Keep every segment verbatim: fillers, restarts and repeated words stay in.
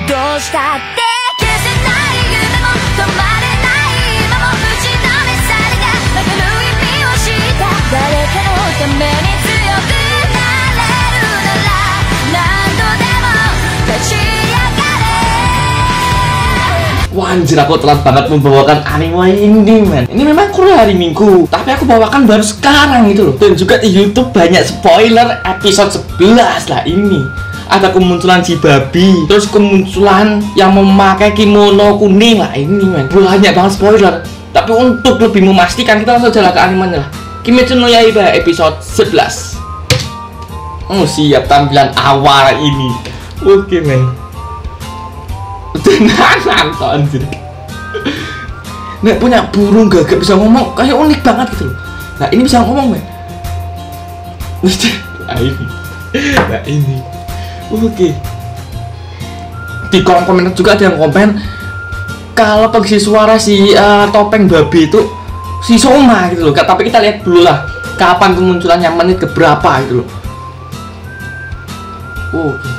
Wah, anjir, aku telat banget membawakan anime ini, men. Ini memang kurang hari Minggu, tapi aku bawakan baru sekarang gitu loh. Dan juga di YouTube banyak spoiler episode sebelas lah ini. Ada kemunculan si babi, terus kemunculan yang memakai kimono kuning lah ini, men. Banyak banget spoiler. Tapi untuk lebih memastikan, kita langsung jalan ke animenya lah. Kimetsu no Yaiba episode sebelas. Oh, siap tampilan awal ini. Oke, men. Tenanan toh anjir. Nek punya burung gagak bisa ngomong kayak unik banget gitu loh. Nah ini bisa ngomong, men. Nah ini. Nah ini. Oke. Di kolom komentar juga ada yang komen kalau pengisi suara si uh, topeng babi itu si Soma gitu loh. Tapi kita lihat dulu lah kapan kemunculannya, menit keberapa gitu loh. Oke.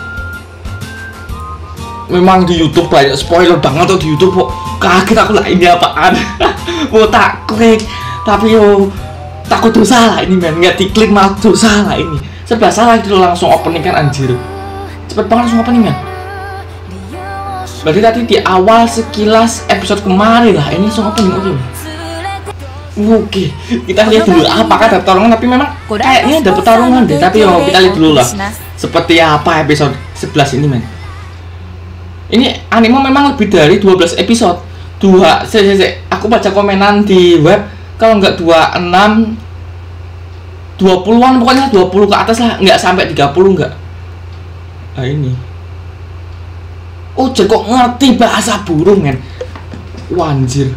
Memang di YouTube banyak spoiler banget tuh di YouTube kok. Kaget aku lah, ini apaan. Mau tak klik tapi yo takut dosa lah ini, men. Nggak diklik malah dosa lah ini. Serba salah gitu langsung opening kan, anjir. Cepet banget langsung opening, men. Berarti tadi di awal sekilas episode kemarin lah ini langsung opening. Oke. Oke, kita lihat dulu apakah ada pertarungan, tapi memang kayaknya ada pertarungan deh. Tapi yo kita lihat dulu lah seperti apa episode sebelas ini, men. Ini anime memang lebih dari dua belas episode. Dua, se, se, se. Aku baca komenan di web, kalau nggak dua puluh enam, dua puluhan pokoknya dua puluh ke atas lah, nggak sampai tiga puluh nggak. Nah ini. Oh, jadi kok ngerti bahasa burung, men. Wanjir.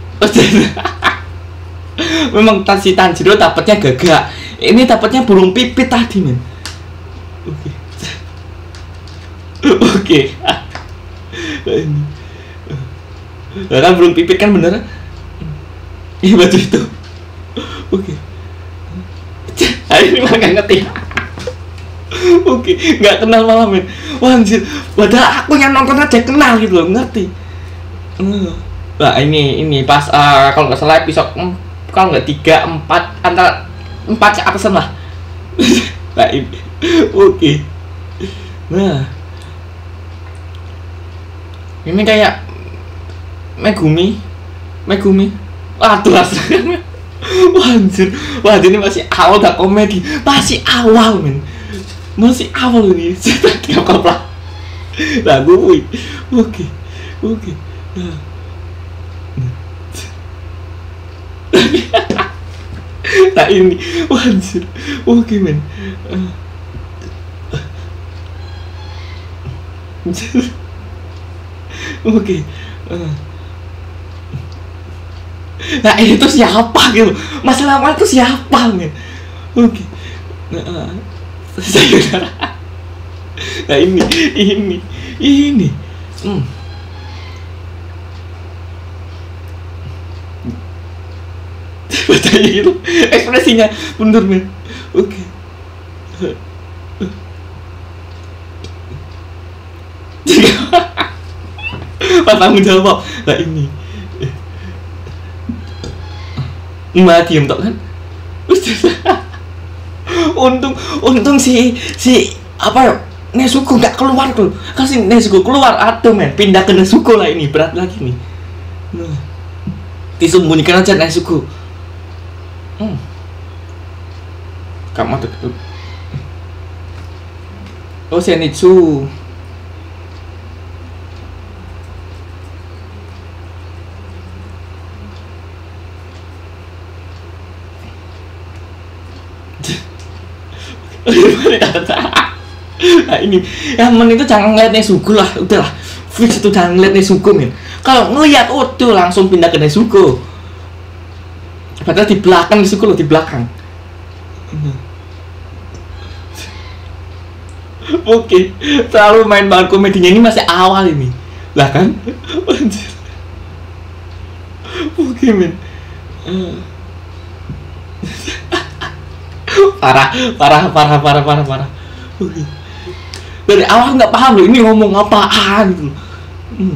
Memang si Tanjiro dapatnya gagak. Ini dapatnya burung pipit tadi, men. Oke. Oke. Ini nah, kan belum pipit kan, bener? Iya baju itu. Oke. Hari ini malah gak ngerti. Oke, gak kenal malah, men. Wah anjir, padahal aku yang nonton aja kenal gitu loh, ngerti. Nah ini ini pas uh, kalau nggak salah episode kalau nggak tiga empat antara empat ke atasan lah. Nah ini. Oke. Nah ini kayak Megumi, Megumi. Waduh, rasanya. Wah anjir, wah ini masih awal dah komedi, masih awal, men, masih awal ini. Tidak apa-apa. Nah gue, oke, oke. Nah ini, wah anjir, oke, men. Oke. Uh. Nah ini tuh siapa gitu? Masalah awal tuh siapa, men? Oke. Nah, uh. Nah ini, ini, ini. Hmm. Bacanya gitu, ekspresinya bener, men. Oke. Pas tanggung jawab, nah ini Mbak diem tok kan. Untung, untung si si apa ya Nezuko nggak keluar tuh. Kasih Nezuko keluar, atau men pindah ke Nezuko lah, ini berat lagi nih. Nah, disembunyikan aja Nezuko. Hmm. Kamu tuh. Oh, Zenitsu. Nah ini, yang men itu jangan ngeliat Nezuko lah, udahlah, fix itu jangan ngeliat Nezuko, men. Kalau ngeliat udah langsung pindah ke Nezuko. Padahal di belakang Nezuko loh, di belakang. Oke, selalu main banget komedinya, ini masih awal ini, lah kan? Oke, men. Parah, parah, parah, parah, parah, parah. Oke. Dari awal nggak paham loh ini ngomong apaan gitu. Hmm.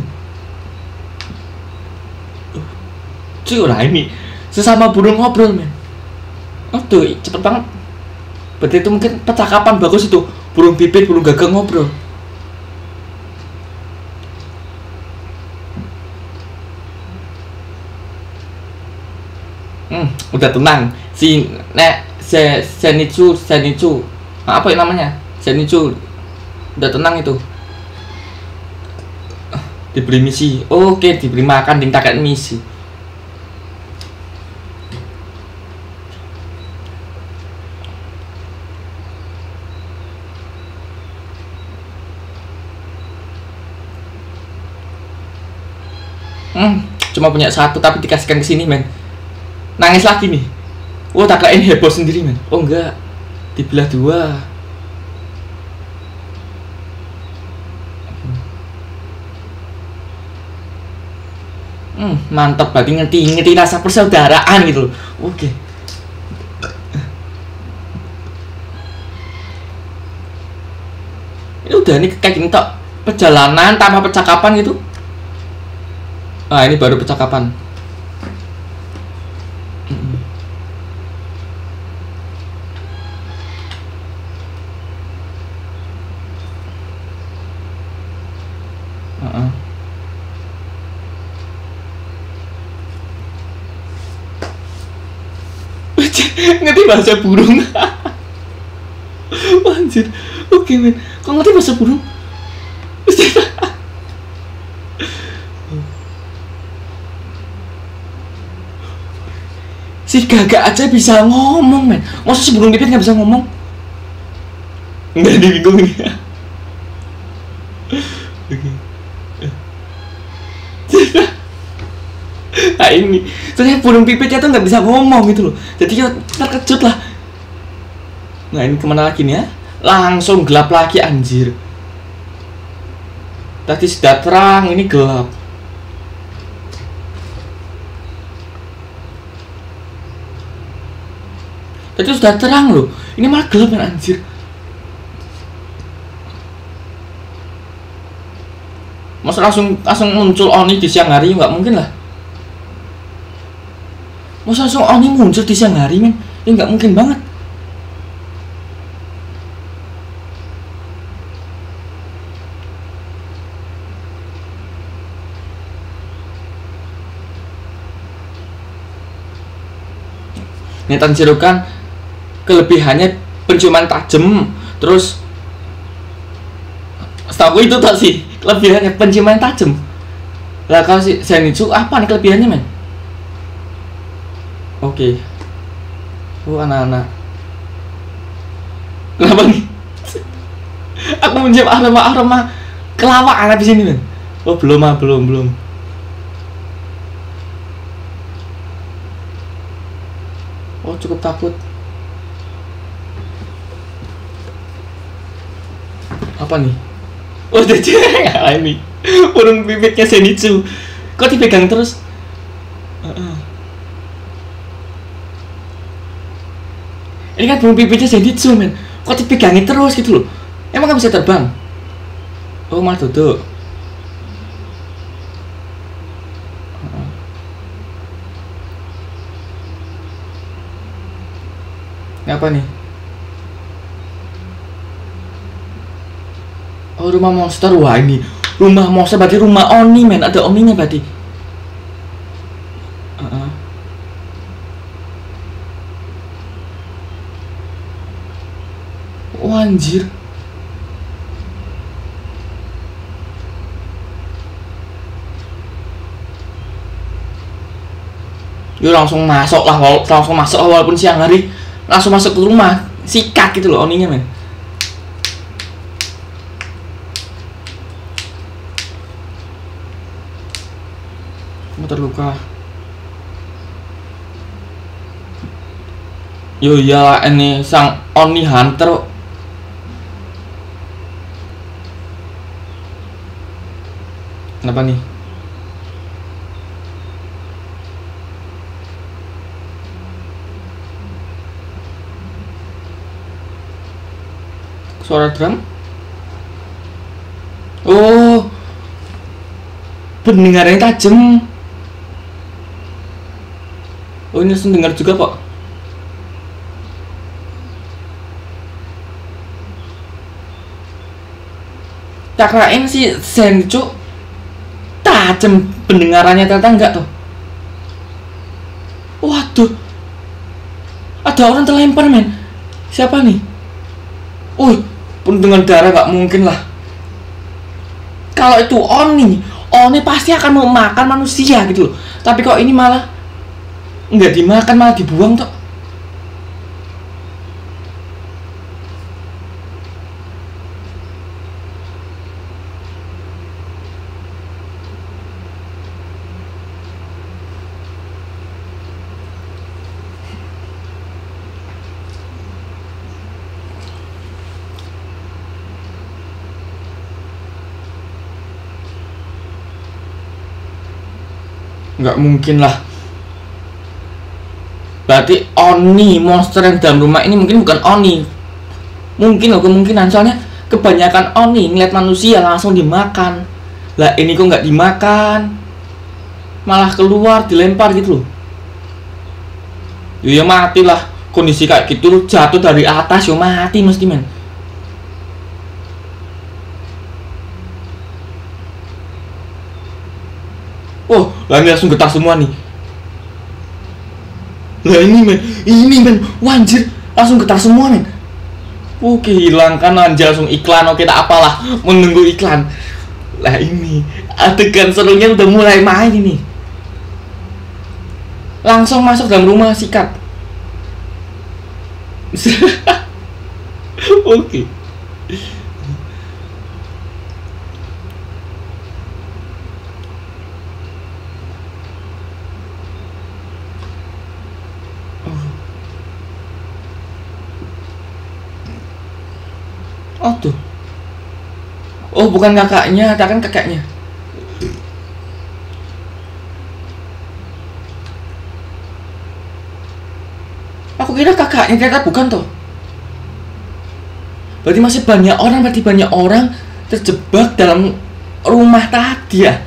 Cuy lah ini sesama burung ngobrol men. Oh tuh cepet banget. Berarti itu mungkin percakapan bagus itu. Burung pipit, burung gagak ngobrol. Hmm, udah tenang. Si nek se Zenitsu Zenitsu apa ya namanya? Zenitsu udah tenang itu. Diberi misi. Oke, diberi makan tingkatkan misi. Hmm, cuma punya satu tapi dikasihkan ke sini men. Nangis lagi nih. Oh tak kirain heboh sendiri men. Oh enggak, dibelah dua. Hmm, mantap berarti ngerti ngerti rasa persaudaraan gitu loh. Oke. Ini udah nih kayak gini tok perjalanan tanpa percakapan gitu. Ah ini baru percakapan. Uh-uh. Ngerti bahasa burung. Anjir. Oke men, kok ngerti bahasa burung? Si gagak aja bisa ngomong men. Masa si burung pipit nggak bisa ngomong? Nggak dibingung nih. Oke. Nah ini ternyata burung pipitnya tuh nggak bisa ngomong gitu loh. Jadi kita terkejut lah. Nah ini kemana lagi nih ya? Langsung gelap lagi anjir. Tadi sudah terang, ini gelap. Tadi sudah terang loh. Ini malah gelap kan anjir. Masa langsung langsung muncul Oni di siang hari? Nggak mungkin lah. Masa langsung Oni muncul di siang hari men? Ya nggak mungkin banget. Ini Tanjiro kan kelebihannya penciuman tajam, terus setahu itu tak sih kelebihannya penciuman tajam. Lah kalau si Zenitsu apa nih kelebihannya men? Oke. Oh anak-anak. Kenapa nih? Aku mencium aroma-aroma kelawak anak di sini men. Oh belum ah belum belum. Oh cukup takut. Apa nih? Oh udah ini burung pipitnya Zenitsu. Kok dipegang terus? Uh-uh. Ini kan burung pipitnya Zenitsu men. Kok dipegangin terus gitu loh? Emang gak bisa terbang? Oh malah duduk. Ini apa nih? Oh rumah monster. Wah ini rumah monster berarti rumah Oni men. Ada Oninya berarti. uh-uh. Oh anjir. Yuk langsung masuk lah. Langsung masuk walaupun siang hari. Langsung masuk ke rumah. Sikat gitu loh Oninya men. Terluka. Yo ya ini sang Oni Hunter. Kenapa nih? Suara drum? Oh, pendengarannya tajam. Oh, ini langsung dengar juga kok. Tak kirain si Zenitsu tajam pendengarannya, ternyata enggak tuh. Waduh, ada orang terlempar men. Siapa nih? Uh, pendengar darah nggak mungkin lah. Kalau itu Oni, Oni pasti akan mau makan manusia gitu loh. Tapi kok ini malah nggak dimakan, malah dibuang tuh. Nggak mungkin lah. Berarti Oni, monster yang dalam rumah ini mungkin bukan Oni. Mungkin loh kemungkinan, soalnya kebanyakan Oni ngeliat manusia langsung dimakan. Lah ini kok nggak dimakan, malah keluar dilempar gitu loh. Ya mati lah, kondisi kayak gitu jatuh dari atas ya mati mesti men. Oh, lah ini langsung getar semua nih. Lah ini men, ini men, wanjir, langsung getar semua men. Oke, hilangkan aja langsung iklan, oke tak apalah, menunggu iklan. Lah ini, adegan serunya udah mulai main ini. Langsung masuk dalam rumah, sikat. Oke. Oh tuh. Oh bukan kakaknya, tak kan kakaknya. Aku kira kakaknya, ternyata bukan toh. Berarti masih banyak orang, berarti banyak orang terjebak dalam rumah tadi ya.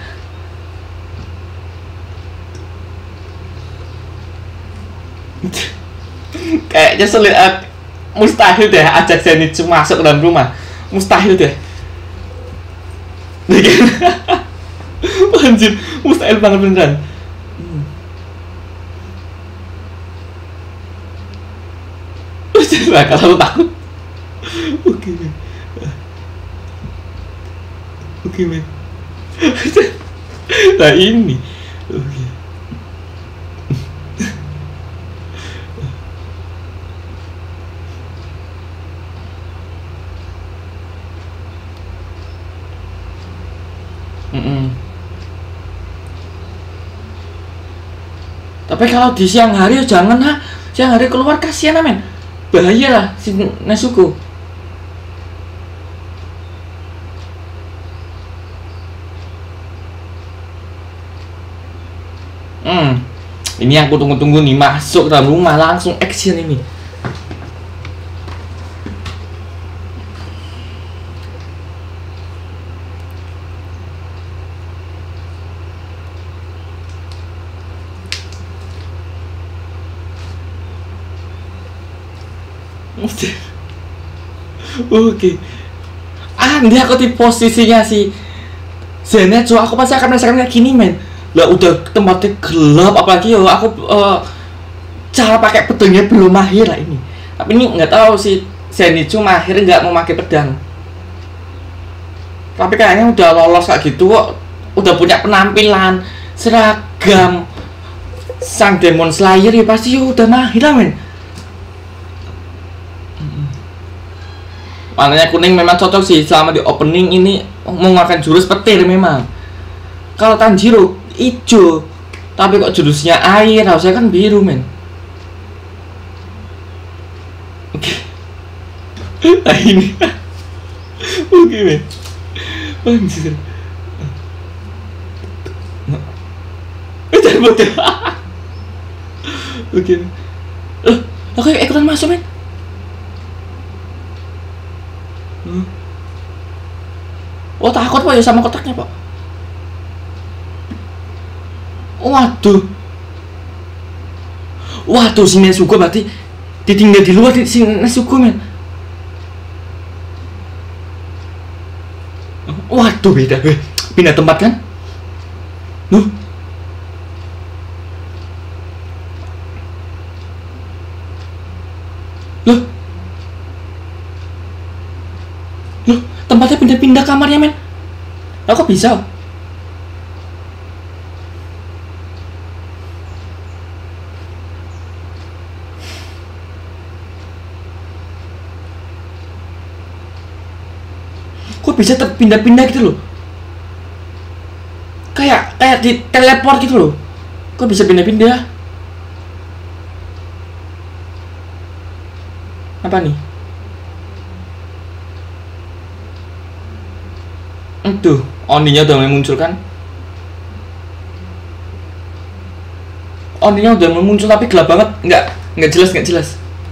Kayaknya sulit, uh, mustahil deh ajak Zenitsu masuk ke dalam rumah. Mustahil deh. Anjir, mustahil banget beneran. Nah, kalau takut. Oke men. Oke men. Nah ini. Oke. Mm-mm. Tapi kalau di siang hari jangan ha, siang hari keluar kasihan men, bahaya lah si Nezuko. Hmm, ini yang aku tunggu-tunggu nih, masuk dalam rumah langsung action ini. Oke. Ah, dia aku di posisinya si Zenitsu, aku pasti akan merasakan kayak gini men. Lah udah tempatnya gelap, apalagi ya aku uh, cara pakai pedangnya belum mahir lah ini. Tapi ini nggak tahu si Zenitsu mahir nggak mau pakai pedang. Tapi kayaknya udah lolos kayak gitu kok, udah punya penampilan seragam sang Demon Slayer ya pasti ya udah mahir lah men. Warnanya kuning memang cocok sih, selama di opening ini menggunakan jurus petir memang. Kalau Tanjiro hijau, tapi kok jurusnya air, harusnya kan biru men. Oke. Nah ini. Oke men. Anjir. Jangan bocor. Oke. Loh, oke ikutan masuk men. Oh takut pak ya sama kotaknya pak. Waduh. Waduh si Nezuko berarti ditinggal di luar si Nezuko men. Waduh beda, pindah tempat kan? Loh. Loh. Loh, tempatnya pindah-pindah kamarnya men. Lah kok bisa? Kok bisa terpindah-pindah gitu loh? Kayak kayak di teleport gitu loh. Kok bisa pindah-pindah? Apa nih? Tuh, Oninya udah mulai muncul kan? Oninya udah mulai muncul tapi gelap banget. Nggak, nggak jelas, nggak jelas.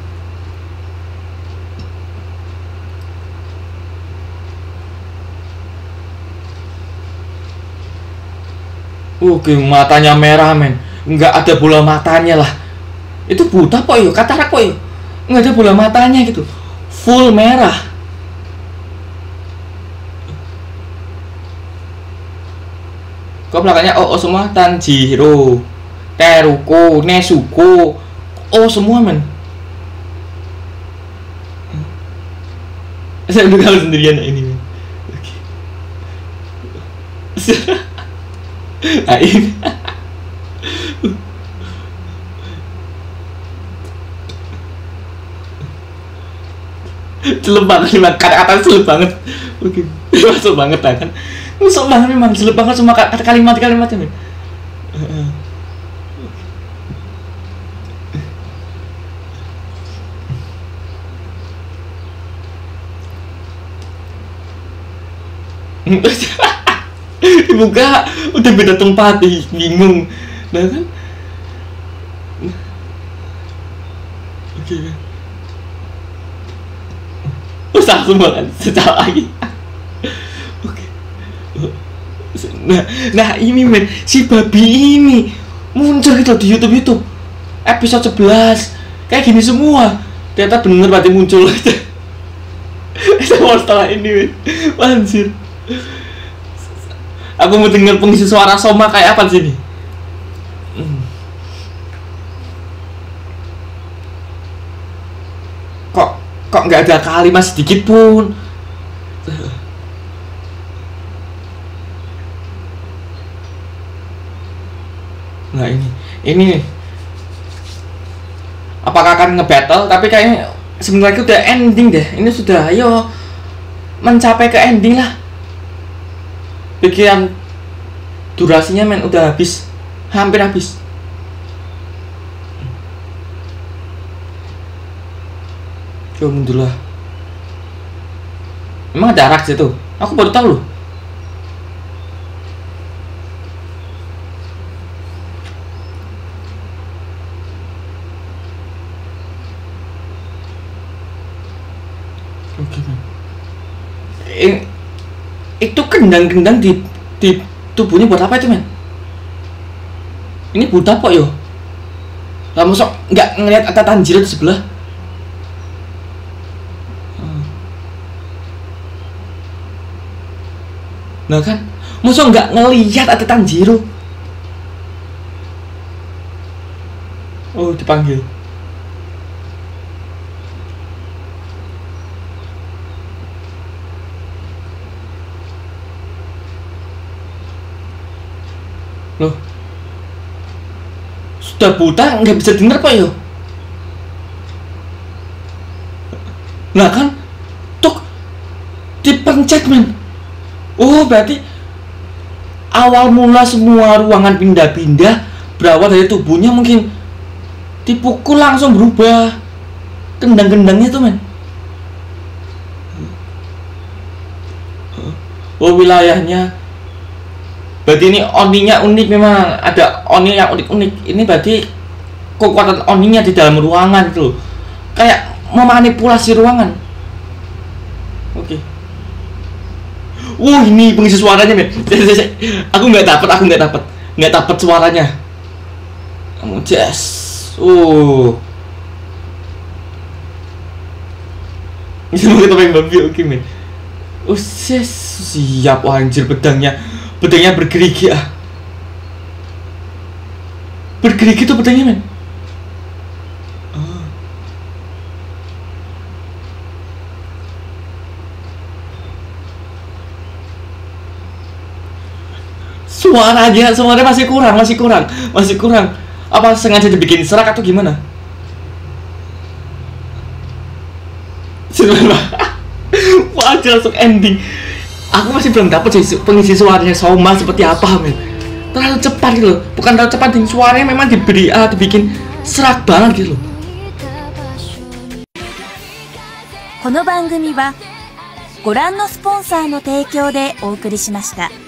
Oke, matanya merah men. Nggak ada bola matanya lah. Itu buta kok yo, katarak kok yo. Nggak ada bola matanya gitu. Full merah. Kok belakangnya oh, oh semua Tanjiro, Teruko, Nezuko. Oh semua men. Saya udah kalau sendirian ini men. Oke. Nah ini celep banget sih kata-kata celep banget. Oke masuk banget lah kan, masuk banget memang celep banget semua kata kalimat-kalimatnya men. Dibuka udah beda tempat, bingung nah kan. Oke kan usah semua kan secara lagi. Oke nah nah ini men si babi ini muncul gitu di YouTube YouTube episode sebelas kayak gini semua, ternyata bener berarti muncul aja. Semua setelah ini men anjir. Aku mau denger pengisi suara Soma kayak apa sih ini? Hmm. Kok kok nggak ada kalimat sedikit pun? Nah ini ini nih. Apakah akan nge-battle? Tapi kayaknya sebenarnya udah ending deh. Ini sudah ayo mencapai ke ending lah. Pikiran durasinya men udah habis, hampir habis. Coba mundur lah. Emang ada arak situ? Aku baru tahu loh. Oke men. Ini itu kendang-kendang di di tubuhnya buat apa itu men? Ini buta kok yo. Lah mosok nggak ngelihat ada Tanjiro di sebelah? Nah kan, mosok nggak ngelihat ada Tanjiro? Oh dipanggil. Loh, sudah buta nggak bisa denger kok yo. Nah kan, tuh dipencet men. Oh berarti awal mula semua ruangan pindah-pindah berawal dari tubuhnya, mungkin dipukul langsung berubah kendang-kendangnya tuh men. Oh wilayahnya. Berarti ini oninya unik, memang ada oni yang unik-unik. Ini berarti kekuatan oninya di dalam ruangan itu kayak memanipulasi ruangan. Oke. Uh ini pengisi suaranya men. Aku nggak dapat, aku nggak dapat, nggak dapat suaranya. Kamu jazz. Uh. Bisa mau kita main babi oke men. Oh yes, siap. Wah, anjir pedangnya, pedangnya bergerigi ah. Bergerigi tuh pedangnya men. Suaranya, suaranya masih kurang, masih kurang, masih kurang. Apa sengaja dibikin serak atau gimana? Wajah langsung ending. Aku masih belum dapat sih pengisi suaranya Soma seperti apa men. Terlalu cepat gitu loh. Bukan terlalu cepat, suaranya memang diberi ah, dibikin serak banget gitu loh. この番組はご覧のスポンサーの提供でお送りしました。